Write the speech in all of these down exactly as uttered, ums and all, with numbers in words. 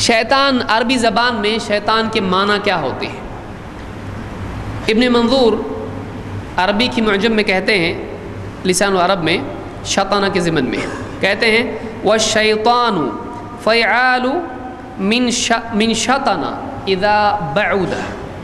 شیطان عربی زبان میں شیطان کے معنی کیا ہوتے ہیں؟ ابن منظور عربی کی معجم میں کہتے ہیں، لسان العرب میں شیطانہ کے ضمن میں کہتے ہیں والشیطان فعال من من شطن اذا بعد.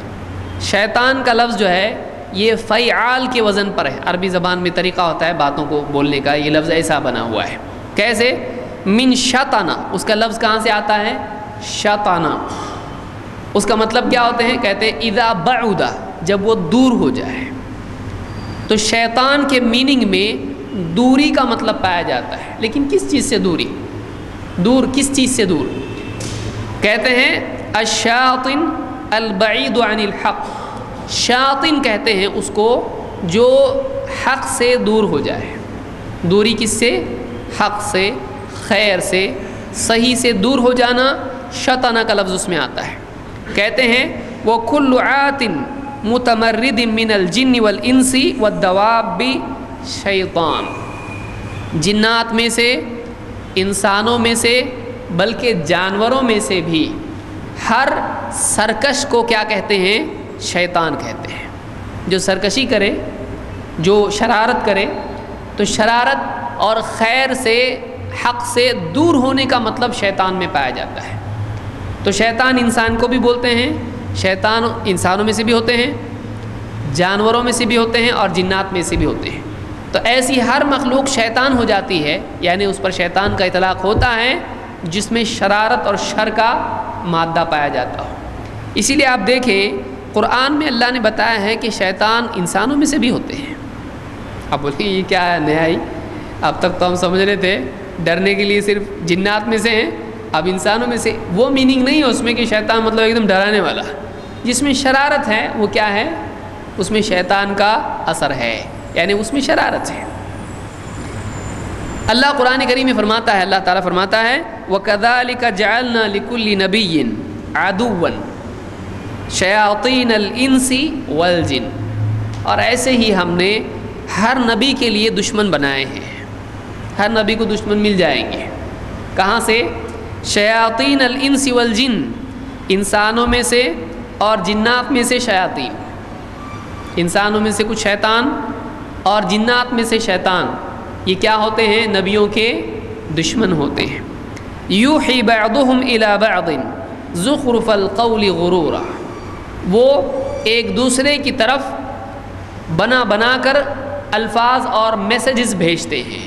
شیطان کا لفظ جو ہے یہ فعال کے وزن پر ہے. عربی زبان میں طریقہ ہوتا ہے باتوں کو بولنے کا، یہ لفظ ایسا بنا ہوا ہے. کیسے؟ من شطن، اس کا لفظ کہاں سے آتا ہے؟ شطانہ. اس کا مطلب کیا ہوتے ہیں؟ کہتے ہیں اذا بعد، جب وہ دور ہو جائے. تو شیطان کے میننگ میں دوری کا مطلب پایا جاتا ہے، لیکن کس چیز سے دوری؟ دور کس چیز سے دور؟ کہتے ہیں الشاطن البعید عن الحق. شاطن کہتے ہیں اس کو جو حق سے دور ہو جائے. دوری کس سے؟ حق سے، خیر سے، صحیح سے دور ہو جانا شطانہ کا لفظ اس میں آتا ہے. کہتے ہیں وہ کل عات متمرد من الجن والانس والدواب شیطان. جنات میں سے، انسانوں میں سے، بلکہ جانوروں میں سے بھی ہر سرکش کو کیا کہتے ہیں؟ شیطان کہتے ہیں. جو سرکشی کرے، جو شرارت کرے، تو شرارت اور خیر سے، حق سے دور ہونے کا مطلب شیطان میں پایا جاتا ہے. تو شیطان انسان کو بھی بولتے ہیں، شیطان انسانوں میں سے بھی ہوتے ہیں، جانوروں میں سے بھی ہوتے ہیں، اور جنات میں سے بھی ہوتے ہیں. تو ایسی ہر مخلوق شیطان ہو جاتی ہے، یعنی اس پر شیطان کا اطلاق ہوتا ہے جس میں شرارت اور شر کا مادہ پایا جاتا ہو. اسی لیے آپ دیکھیں قرآن میں اللہ نے بتایا ہے کہ شیطان انسانوں میں سے بھی ہوتے ہیں. اب بولیں یہ کیا ہے نیا ہی؟ اب تک تو ہم سمجھ رہے تھے ڈرنے کے لیے صرف جنات میں سے ہیں، اب انسانوں میں سے. وہ میننگ نہیں ہے اس میں کہ شیطان مطلب ایک دم ڈرانے والا. جس میں شرارت ہے وہ کیا ہے؟ اس میں شیطان کا اثر ہے، یعنی اس میں شرارت ہے. اللہ قرآن کریم میں فرماتا ہے، اللہ تعالیٰ فرماتا ہے وَكَذَلِكَ جَعَلْنَا لِكُلِّ نَبِيٍّ عَدُوًّا شَيَاطِينَ الْإِنسِ وَالْجِنِّ. اور ایسے ہی ہم نے ہر نبی کے لیے دشمن بنائے ہیں. ہر نبی کو دشمن مل جائیں گے. کہاں سے؟ شیاطین الانس والجن، انسانوں میں سے اور جنات میں سے شیاطین. انسانوں میں سے کچھ شیطان اور جنات میں سے شیطان، یہ کیا ہوتے ہیں؟ نبیوں کے دشمن ہوتے ہیں. یوحی بعضهم الی بعض زخرف القول غرورا. وہ ایک دوسرے کی طرف بنا بنا کر الفاظ اور میسیجز بھیجتے ہیں.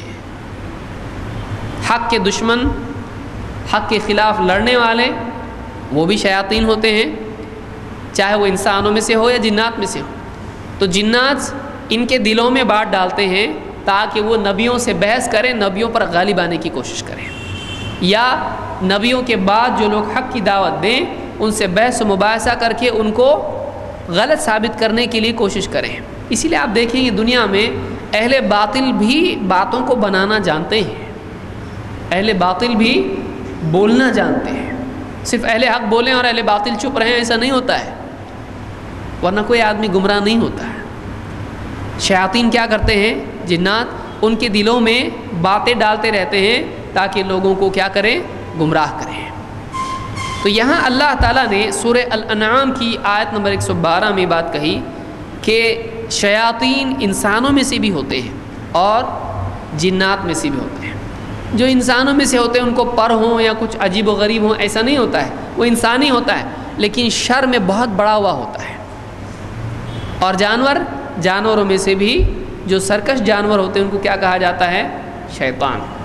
حق کے دشمن، حق کے خلاف لڑنے والے، وہ بھی شیاطین ہوتے ہیں، چاہے وہ انسانوں میں سے ہو یا جنات میں سے ہو. تو جنات ان کے دلوں میں بات ڈالتے ہیں تاکہ وہ نبیوں سے بحث کریں، نبیوں پر غالب آنے کی کوشش کریں، یا نبیوں کے بعد جو لوگ حق کی دعوت دیں ان سے بحث و مباحثہ کر کے ان کو غلط ثابت کرنے کے لیے کوشش کریں. اسی لیے آپ دیکھیں یہ دنیا میں اہل باطل بھی باتوں کو بنانا جانتے ہیں. اہل باطل بھی بولنا جانتے ہیں. صرف اہل حق بولیں اور اہل باطل چپ رہیں ایسا نہیں ہوتا ہے، ورنہ کوئی آدمی گمراہ نہیں ہوتا ہے. شیاطین کیا کرتے ہیں؟ جنات ان کے دلوں میں باتیں ڈالتے رہتے ہیں تاکہ لوگوں کو کیا کریں؟ گمراہ کریں. تو یہاں اللہ تعالیٰ نے سورہ الانعام کی آیت نمبر ایک سو بارہ میں بات کہی کہ شیاطین انسانوں میں سے بھی ہوتے ہیں اور جنات میں سے بھی ہوتے ہیں. جو انسانوں میں سے ہوتے ہیں ان کو پر ہوں یا کچھ عجیب و غریب ہوں ایسا نہیں ہوتا ہے، وہ انسانی ہوتا ہے لیکن شر میں بہت بڑا ہوا ہوتا ہے. اور جانور، جانوروں میں سے بھی جو سرکش جانور ہوتے ہیں ان کو کیا کہا جاتا ہے؟ شیطان.